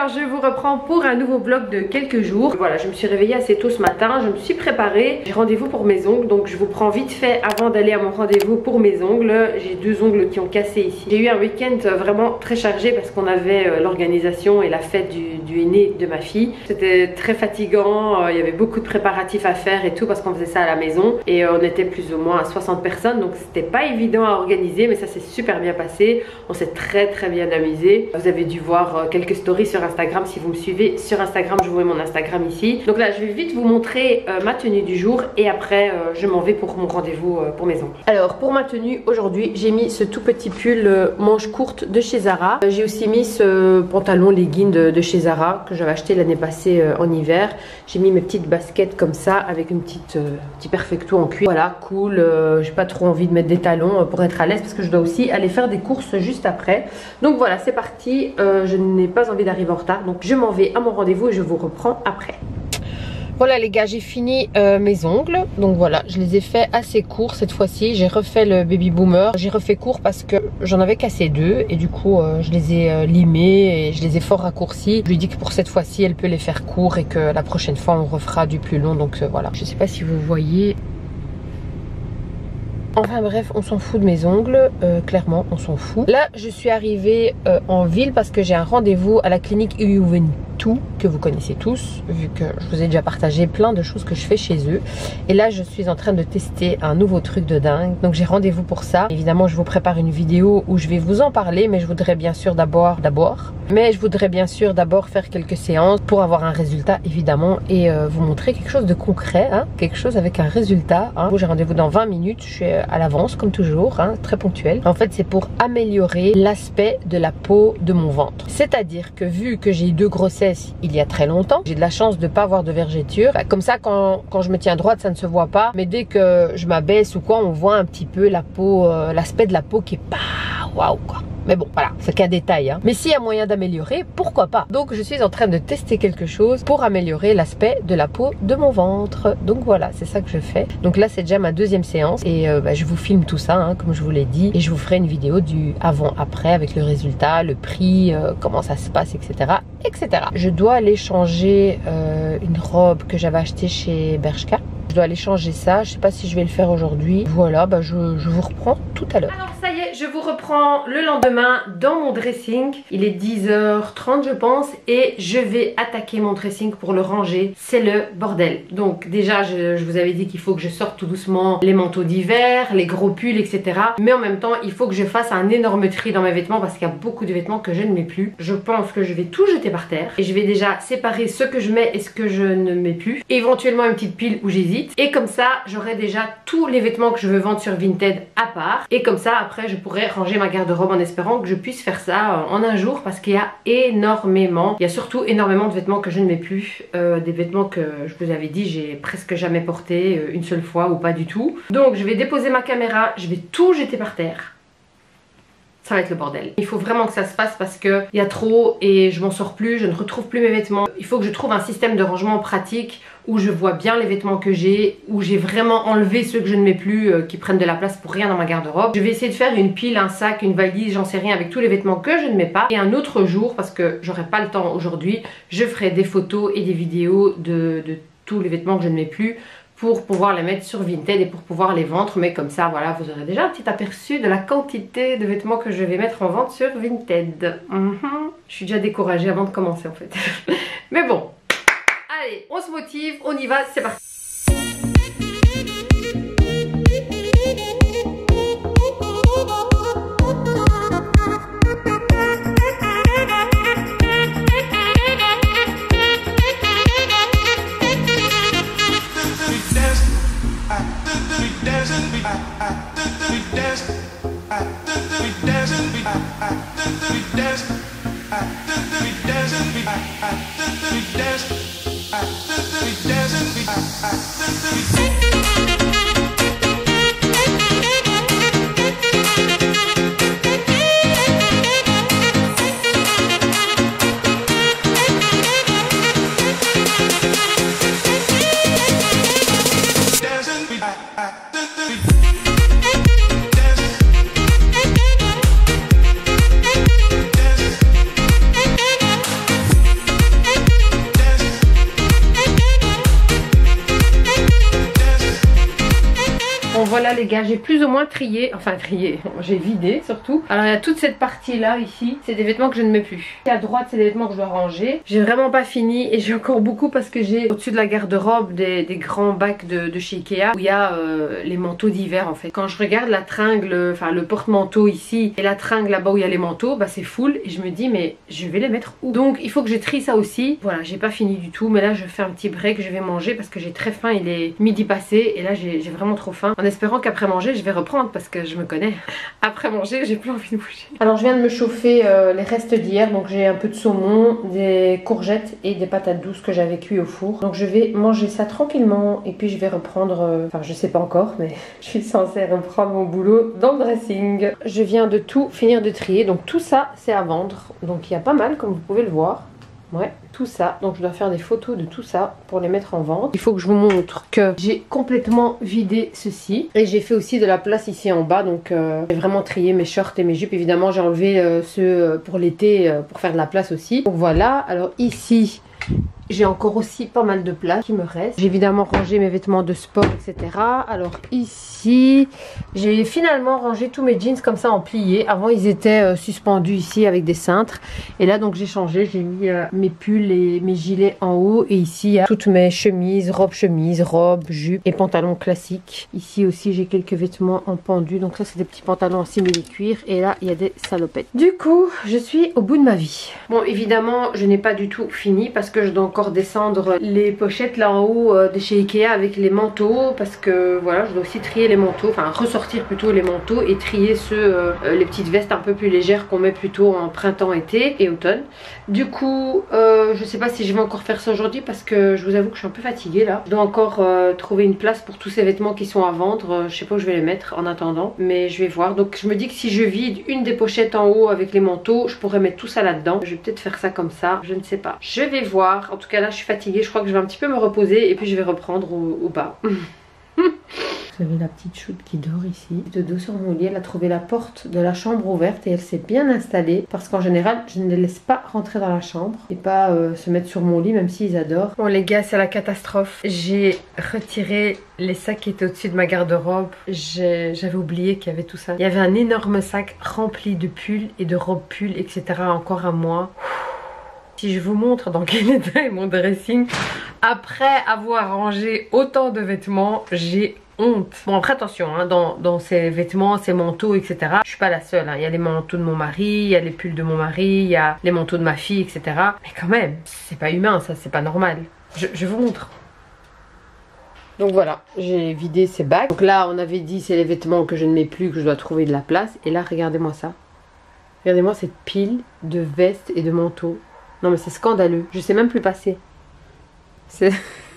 alors je vous reprends pour un nouveau vlog de quelques jours. Voilà, je me suis réveillée assez tôt ce matin, je me suis préparée. J'ai rendez-vous pour mes ongles, donc je vous prends vite fait avant d'aller à mon rendez-vous pour mes ongles. J'ai 2 ongles qui ont cassé ici. J'ai eu un week-end vraiment très chargé parce qu'on avait l'organisation et la fête du aîné de ma fille. C'était très fatigant, il y avait beaucoup de préparatifs à faire et tout parce qu'on faisait ça à la maison. Et on était plus ou moins à 60 personnes, donc c'était pas évident à organiser, mais ça s'est super bien passé. On s'est très bien amusé. Vous avez dû voir quelques stories sur Instagram si vous me suivez sur Instagram. Je vous mets mon Instagram ici. Donc là je vais vite vous montrer ma tenue du jour et après je m'en vais pour mon rendez-vous pour mes ongles. Alors pour ma tenue aujourd'hui, j'ai mis ce tout petit pull manche courte de chez Zara. J'ai aussi mis ce pantalon legging de chez Zara que j'avais acheté l'année passée en hiver. J'ai mis mes petites baskets comme ça avec une petit perfecto en cuir. Voilà, cool. J'ai pas trop envie de mettre des talons pour être à l'aise parce que je dois aussi aller faire des courses juste après. Donc voilà, c'est parti. Je n'ai pas envie d'arriver en retard, donc je m'en vais à mon rendez-vous et je vous reprends après. Voilà les gars, j'ai fini mes ongles. Donc voilà, je les ai fait assez courts cette fois-ci. J'ai refait le baby boomer. J'ai refait court parce que j'en avais cassé 2 et du coup je les ai limés et je les ai fort raccourcis. Je lui ai dit que pour cette fois-ci elle peut les faire courts et que la prochaine fois on refera du plus long. Donc voilà, je sais pas si vous voyez. Enfin bref, on s'en fout de mes ongles, clairement on s'en fout. Là je suis arrivée en ville parce que j'ai un rendez-vous à la clinique Juventus que vous connaissez tous, vu que je vous ai déjà partagé plein de choses que je fais chez eux. Et là je suis en train de tester un nouveau truc de dingue, donc j'ai rendez-vous pour ça. Évidemment je vous prépare une vidéo où je vais vous en parler, mais je voudrais bien sûr d'abord faire quelques séances pour avoir un résultat évidemment et vous montrer quelque chose de concret, hein, quelque chose avec un résultat. Hein. J'ai rendez-vous dans 20 minutes, je suis à l'avance comme toujours, hein, très ponctuel. En fait c'est pour améliorer l'aspect de la peau de mon ventre. C'est-à-dire que vu que j'ai eu 2 grossesses il y a très longtemps, j'ai de la chance de pas avoir de vergeture. Bah, comme ça quand je me tiens droite ça ne se voit pas, mais dès que je m'abaisse ou quoi on voit un petit peu la peau, l'aspect de la peau qui est pas waouh quoi. Mais bon, voilà, c'est qu'un détail. Hein. Mais s'il y a moyen d'améliorer, pourquoi pas? Donc, je suis en train de tester quelque chose pour améliorer l'aspect de la peau de mon ventre. Donc voilà, c'est ça que je fais. Donc là, c'est déjà ma 2e séance. Et je vous filme tout ça, hein, comme je vous l'ai dit. Et je vous ferai une vidéo du avant-après avec le résultat, le prix, comment ça se passe, etc. etc. Je dois aller changer une robe que j'avais achetée chez Bershka. Je dois aller changer ça, je sais pas si je vais le faire aujourd'hui. Voilà, bah je vous reprends tout à l'heure. Alors ça y est, je vous reprends le lendemain dans mon dressing. Il est 10h30 je pense et je vais attaquer mon dressing pour le ranger. C'est le bordel. Donc déjà je vous avais dit qu'il faut que je sorte tout doucement les manteaux d'hiver, les gros pulls, etc. Mais en même temps il faut que je fasse un énorme tri dans mes vêtements parce qu'il y a beaucoup de vêtements que je ne mets plus. Je pense que je vais tout jeter par terre et je vais déjà séparer ce que je mets et ce que je ne mets plus. Éventuellement une petite pile où j'hésite. Et comme ça j'aurai déjà tous les vêtements que je veux vendre sur Vinted à part. Et comme ça après je pourrai ranger ma garde-robe en espérant que je puisse faire ça en un jour. Parce qu'il y a énormément, il y a surtout énormément de vêtements que je ne mets plus. Des vêtements que je vous avais dit j'ai presque jamais porté une seule fois ou pas du tout. Donc je vais déposer ma caméra, je vais tout jeter par terre. Ça va être le bordel. Il faut vraiment que ça se passe parce qu'il y a trop et je m'en sors plus, je ne retrouve plus mes vêtements. Il faut que je trouve un système de rangement pratique où je vois bien les vêtements que j'ai, où j'ai vraiment enlevé ceux que je ne mets plus, qui prennent de la place pour rien dans ma garde-robe. Je vais essayer de faire une pile, un sac, une valise, j'en sais rien, avec tous les vêtements que je ne mets pas. Et un autre jour, parce que j'aurai pas le temps aujourd'hui, je ferai des photos et des vidéos de tous les vêtements que je ne mets plus pour pouvoir les mettre sur Vinted et pour pouvoir les vendre. Mais comme ça voilà, vous aurez déjà un petit aperçu de la quantité de vêtements que je vais mettre en vente sur Vinted. Je suis déjà découragée avant de commencer en fait. Mais bon, allez, on se motive, on y va, c'est parti. voilà les gars, j'ai plus ou moins trié, enfin trié, j'ai vidé surtout. Alors il y a toute cette partie là ici, c'est des vêtements que je ne mets plus. Et à droite c'est des vêtements que je dois ranger. J'ai vraiment pas fini et j'ai encore beaucoup parce que j'ai au-dessus de la garde-robe des grands bacs de chez Ikea où il y a les manteaux d'hiver en fait. Quand je regarde la tringle, enfin le porte-manteau ici et la tringle là-bas où il y a les manteaux, bah c'est full et je me dis mais je vais les mettre où? Donc il faut que je trie ça aussi. Voilà, j'ai pas fini du tout mais là je fais un petit break, je vais manger parce que j'ai très faim, il est midi passé et là j'ai vraiment trop faim. En espérant qu'après manger je vais reprendre parce que je me connais. Après manger j'ai plus envie de bouger. Alors je viens de me chauffer les restes d'hier, donc j'ai un peu de saumon, des courgettes et des patates douces que j'avais cuit au four. Donc je vais manger ça tranquillement et puis je vais reprendre, enfin je sais pas encore mais je suis censée reprendre mon boulot dans le dressing. Je viens de tout finir de trier, donc tout ça c'est à vendre. Donc il y a pas mal comme vous pouvez le voir. Ouais, tout ça. Donc je dois faire des photos de tout ça pour les mettre en vente. Il faut que je vous montre que j'ai complètement vidé ceci. Et j'ai fait aussi de la place ici en bas. Donc j'ai vraiment trié mes shorts et mes jupes. Évidemment j'ai enlevé ceux pour l'été pour faire de la place aussi. Donc voilà, alors ici j'ai encore aussi pas mal de place qui me reste. J'ai évidemment rangé mes vêtements de sport, etc. Alors ici, j'ai finalement rangé tous mes jeans comme ça en plié. Avant, ils étaient suspendus ici avec des cintres. Et là, donc j'ai changé. J'ai mis mes pulls et mes gilets en haut. Et ici, il y a toutes mes chemises, robes, jupes et pantalons classiques. Ici aussi, j'ai quelques vêtements en pendu. Donc ça, c'est des petits pantalons en simili-cuir. Et là, il y a des salopettes. Du coup, je suis au bout de ma vie. Bon, évidemment, je n'ai pas du tout fini parce que je dois encore descendre les pochettes là en haut de chez Ikea avec les manteaux parce que voilà je dois aussi trier les manteaux, enfin ressortir plutôt les manteaux et trier ceux, les petites vestes un peu plus légères qu'on met plutôt en printemps, été et automne. Du coup je sais pas si je vais encore faire ça aujourd'hui parce que je vous avoue que je suis un peu fatiguée là. Je dois encore trouver une place pour tous ces vêtements qui sont à vendre, je sais pas où je vais les mettre en attendant mais je vais voir. Donc je me dis que si je vide une des pochettes en haut avec les manteaux je pourrais mettre tout ça là-dedans. Je vais peut-être faire ça comme ça, je ne sais pas, je vais voir. En tout cas là je suis fatiguée, je crois que je vais un petit peu me reposer et puis je vais reprendre au bas. Vous avez la petite choute qui dort ici, de dos sur mon lit. Elle a trouvé la porte de la chambre ouverte et elle s'est bien installée parce qu'en général je ne les laisse pas rentrer dans la chambre et pas se mettre sur mon lit même s'ils adorent. Bon les gars, c'est la catastrophe. J'ai retiré les sacs qui étaient au-dessus de ma garde-robe. J'avais oublié qu'il y avait tout ça. Il y avait un énorme sac rempli de pulls et de robes pulls, etc. encore à moi. Si je vous montre dans quel état est mon dressing après avoir rangé autant de vêtements, j'ai honte. Bon après attention, hein, dans ces vêtements, ces manteaux, etc. Je suis pas la seule, hein. Il y a les manteaux de mon mari, il y a les pulls de mon mari, il y a les manteaux de ma fille, etc. Mais quand même, c'est pas humain ça, c'est pas normal. Je vous montre. Donc voilà, j'ai vidé ces bacs. Donc là on avait dit c'est les vêtements que je ne mets plus, que je dois trouver de la place. Et là regardez-moi ça. Regardez-moi cette pile de vestes et de manteaux. Non mais c'est scandaleux, je sais même plus passer. C'est...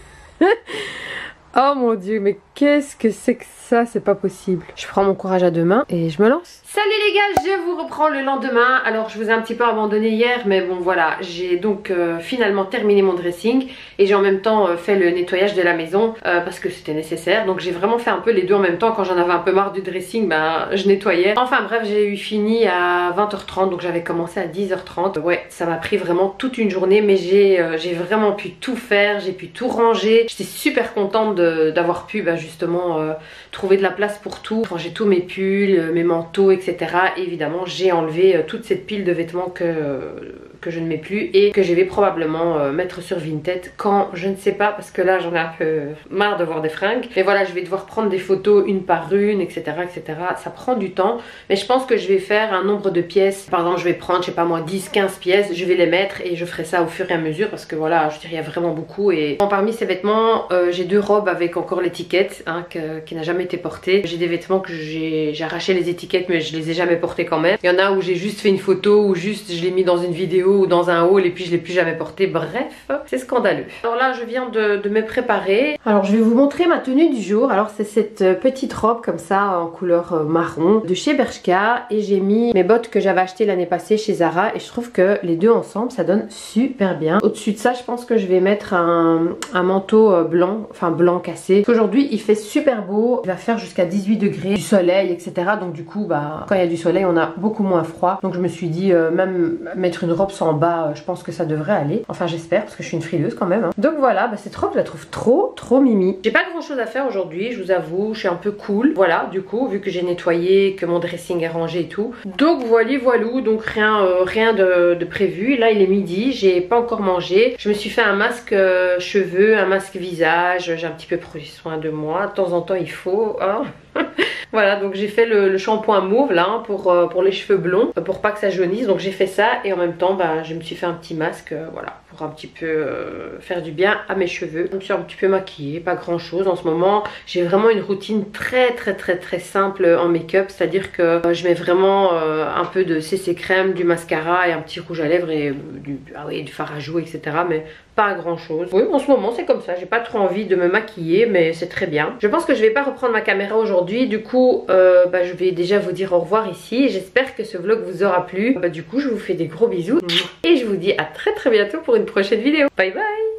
Oh mon dieu, mais qu'est-ce que c'est que ça? C'est pas possible. Je prends mon courage à deux mains et je me lance. Salut les gars, je vous reprends le lendemain. Alors je vous ai un petit peu abandonné hier, mais bon voilà, j'ai donc finalement terminé mon dressing et j'ai en même temps fait le nettoyage de la maison parce que c'était nécessaire. Donc j'ai vraiment fait un peu les deux en même temps. Quand j'en avais un peu marre du dressing, ben je nettoyais. Enfin bref, j'ai eu fini à 20h30, donc j'avais commencé à 10h30. Ouais, ça m'a pris vraiment toute une journée, mais j'ai vraiment pu tout faire, j'ai pu tout ranger. J'étais super contente d'avoir pu justement trouver de la place pour tout. Ranger tous mes pulls, mes manteaux, etc. Et évidemment j'ai enlevé toute cette pile de vêtements que je ne mets plus et que je vais probablement mettre sur Vinted quand je ne sais pas, parce que là j'en ai un peu marre de voir des fringues. Mais voilà, je vais devoir prendre des photos une par une, etc., etc. Ça prend du temps, mais je pense que je vais faire un nombre de pièces. Par exemple je vais prendre, je sais pas moi, 10-15 pièces, je vais les mettre et je ferai ça au fur et à mesure parce que voilà, je veux dire, il y a vraiment beaucoup. Et bon, parmi ces vêtements, j'ai deux robes avec encore l'étiquette hein, qui n'a jamais été portée. J'ai des vêtements que j'ai arraché les étiquettes mais je les ai jamais portés quand même. Il y en a où j'ai juste fait une photo ou juste je l'ai mis dans une vidéo ou dans un haul et puis je l'ai plus jamais porté. Bref, c'est scandaleux. Alors là je viens de me préparer. Alors je vais vous montrer ma tenue du jour. Alors c'est cette petite robe comme ça en couleur marron de chez Bershka et j'ai mis mes bottes que j'avais achetées l'année passée chez Zara et je trouve que les deux ensemble ça donne super bien. Au-dessus de ça je pense que je vais mettre un manteau blanc, enfin blanc cassé. Aujourd'hui il fait super beau, il va faire jusqu'à 18 degrés, du soleil, etc. Donc du coup quand il y a du soleil on a beaucoup moins froid. Donc je me suis dit même mettre une robe brosse en bas, je pense que ça devrait aller. Enfin j'espère parce que je suis une frileuse quand même. Hein. Donc voilà, c'est trop que je la trouve trop mimi. J'ai pas grand chose à faire aujourd'hui, je vous avoue, je suis un peu cool. Voilà, du coup, vu que j'ai nettoyé, que mon dressing est rangé et tout. Donc voilou, donc rien de prévu. Là il est midi, j'ai pas encore mangé. Je me suis fait un masque cheveux, un masque visage, j'ai un petit peu pris soin de moi. De temps en temps il faut, hein. Voilà, donc j'ai fait le shampoing mauve là hein, pour les cheveux blonds, pour pas que ça jaunisse. Donc j'ai fait ça et en même temps bah, je me suis fait un petit masque, voilà, pour un petit peu faire du bien à mes cheveux. Je me suis un petit peu maquillée, pas grand chose en ce moment. J'ai vraiment une routine très simple en make-up, c'est-à-dire que je mets vraiment un peu de CC crème, du mascara et un petit rouge à lèvres et du fard à joues, etc. Mais pas grand chose. Oui, en ce moment c'est comme ça, j'ai pas trop envie de me maquiller, mais c'est très bien. Je pense que je vais pas reprendre ma caméra aujourd'hui, du coup bah, je vais déjà vous dire au revoir ici. J'espère que ce vlog vous aura plu. Bah, du coup je vous fais des gros bisous et je vous dis à très bientôt pour une prochaine vidéo. Bye bye.